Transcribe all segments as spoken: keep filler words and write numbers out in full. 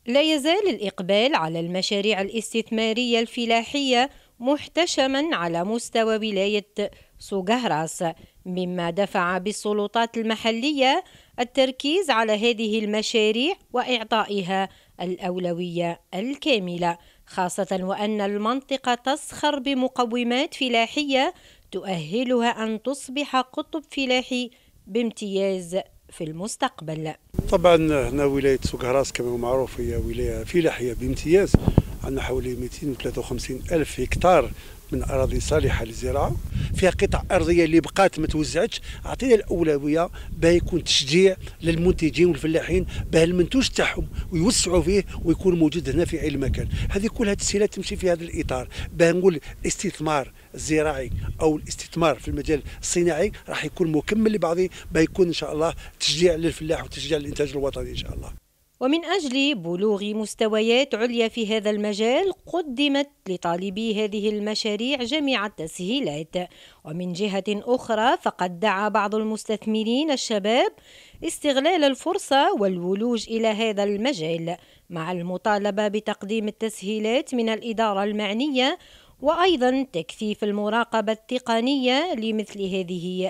لا يزال الإقبال على المشاريع الاستثمارية الفلاحية محتشما على مستوى ولاية سوغهراس، مما دفع بالسلطات المحلية التركيز على هذه المشاريع وإعطائها الأولوية الكاملة، خاصة وأن المنطقة تسخر بمقومات فلاحية تؤهلها أن تصبح قطب فلاحي بامتياز في المستقبل. طبعا هنا ولاية سوغهراس كما هو معروف هي ولاية فلاحية بامتياز، عندنا حوالي مئتين وثلاثة وخمسين ألف هكتار من أراضي صالحة للزراعة، فيها قطع أرضية اللي بقات ما توزعتش، عطينا الأولوية باه يكون تشجيع للمنتجين والفلاحين باه المنتوج تاعهم ويوسعوا فيه ويكون موجود هنا في أي مكان. هذه كلها تسهيلات تمشي في هذا الإطار، باه نقول الاستثمار الزراعي أو الاستثمار في المجال الصناعي راح يكون مكمل لبعضه، باه يكون إن شاء الله تشجيع للفلاح وتشجيع للإنتاج الوطني إن شاء الله. ومن أجل بلوغ مستويات عليا في هذا المجال قدمت لطالبي هذه المشاريع جميع التسهيلات. ومن جهة أخرى فقد دعا بعض المستثمرين الشباب استغلال الفرصة والولوج إلى هذا المجال، مع المطالبة بتقديم التسهيلات من الإدارة المعنية وأيضا تكثيف المراقبة التقنية لمثل هذه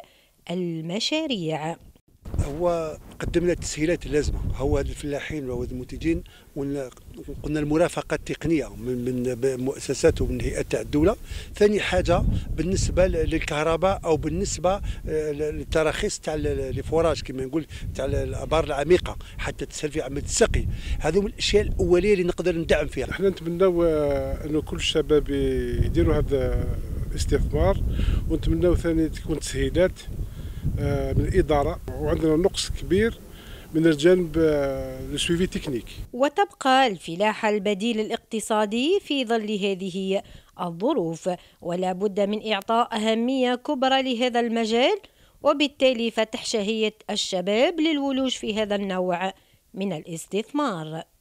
المشاريع. هو قدمنا التسهيلات اللازمه، هو هذا الفلاحين وهو المنتجين، قلنا المرافقه التقنيه من من مؤسسات ومن هيئات تاع الدوله. ثاني حاجه بالنسبه للكهرباء او بالنسبه للتراخيص تاع الفوراج كما نقول تاع الابار العميقه حتى تسهل في عمليه السقي، هذو من الاشياء الاوليه اللي نقدر ندعم فيها. احنا نتمناو انه كل الشباب يديروا هذا الاستثمار، ونتمناو ثاني تكون تسهيلات من الإدارة، وعندنا نقص كبير من الجانب السويفي تكنيك. وتبقى الفلاحة البديل الاقتصادي في ظل هذه الظروف، ولا بد من إعطاء أهمية كبرى لهذا المجال، وبالتالي فتح شهية الشباب للولوج في هذا النوع من الاستثمار.